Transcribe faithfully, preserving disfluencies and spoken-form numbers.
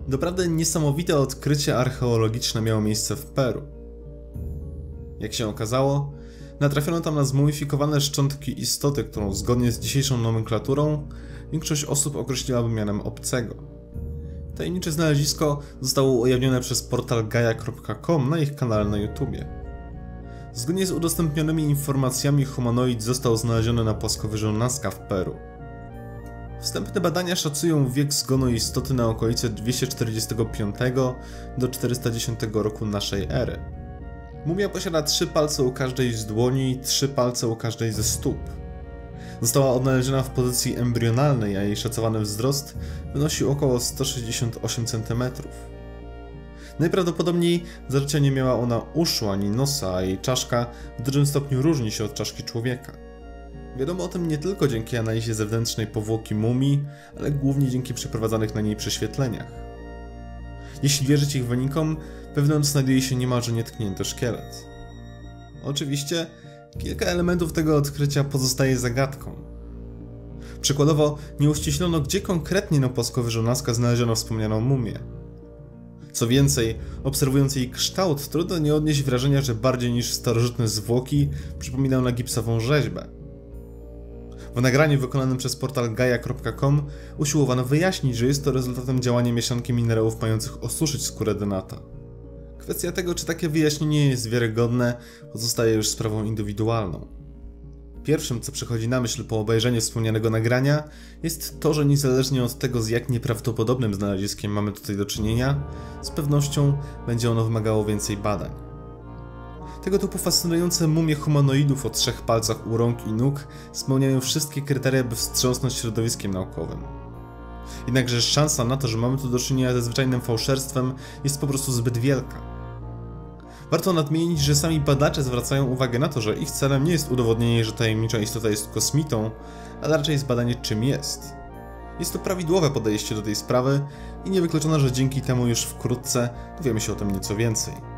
Doprawdy niesamowite odkrycie archeologiczne miało miejsce w Peru. Jak się okazało, natrafiono tam na zmumifikowane szczątki istoty, którą zgodnie z dzisiejszą nomenklaturą większość osób określiłaby mianem obcego. Tajemnicze znalezisko zostało ujawnione przez portal gaia kropka com na ich kanale na YouTubie. Zgodnie z udostępnionymi informacjami humanoid został znaleziony na płaskowyżu Nazca w Peru. Wstępne badania szacują wiek zgonu istoty na okolice dwieście czterdziestego piątego do czterysta dziesiątego roku naszej ery. Mumia posiada trzy palce u każdej z dłoni i trzy palce u każdej ze stóp. Została odnaleziona w pozycji embrionalnej, a jej szacowany wzrost wynosił około sto sześćdziesiąt osiem centymetrów. Najprawdopodobniej za życia nie miała ona uszu ani nosa, a jej czaszka w dużym stopniu różni się od czaszki człowieka. Wiadomo o tym nie tylko dzięki analizie zewnętrznej powłoki mumii, ale głównie dzięki przeprowadzanych na niej prześwietleniach. Jeśli wierzyć ich wynikom, wewnątrz znajduje się niemalże nietknięty szkielet. Oczywiście, kilka elementów tego odkrycia pozostaje zagadką. Przykładowo, nie uściślono, gdzie konkretnie na płaskowyżu Nazca znaleziono wspomnianą mumię. Co więcej, obserwując jej kształt, trudno nie odnieść wrażenia, że bardziej niż starożytne zwłoki przypominał na gipsową rzeźbę. W nagraniu wykonanym przez portal gaia kropka com usiłowano wyjaśnić, że jest to rezultatem działania mieszanki minerałów mających osuszyć skórę denata. Kwestia tego, czy takie wyjaśnienie jest wiarygodne, pozostaje już sprawą indywidualną. Pierwszym, co przychodzi na myśl po obejrzeniu wspomnianego nagrania, jest to, że niezależnie od tego, z jak nieprawdopodobnym znaleziskiem mamy tutaj do czynienia, z pewnością będzie ono wymagało więcej badań. Tego typu fascynujące mumie humanoidów o trzech palcach u rąk i nóg spełniają wszystkie kryteria, by wstrząsnąć środowiskiem naukowym. Jednakże szansa na to, że mamy tu do czynienia ze zwyczajnym fałszerstwem, jest po prostu zbyt wielka. Warto nadmienić, że sami badacze zwracają uwagę na to, że ich celem nie jest udowodnienie, że tajemnicza istota jest kosmitą, ale raczej zbadanie, czym jest. Jest to prawidłowe podejście do tej sprawy i niewykluczone, że dzięki temu już wkrótce dowiemy się o tym nieco więcej.